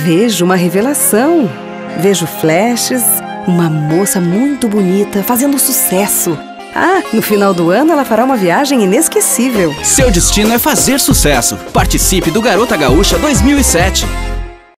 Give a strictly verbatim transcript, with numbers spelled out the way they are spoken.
vejo uma revelação. Vejo flashes, uma moça muito bonita fazendo sucesso. Ah, no final do ano ela fará uma viagem inesquecível. Seu destino é fazer sucesso. Participe do Garota Gaúcha dois mil e sete.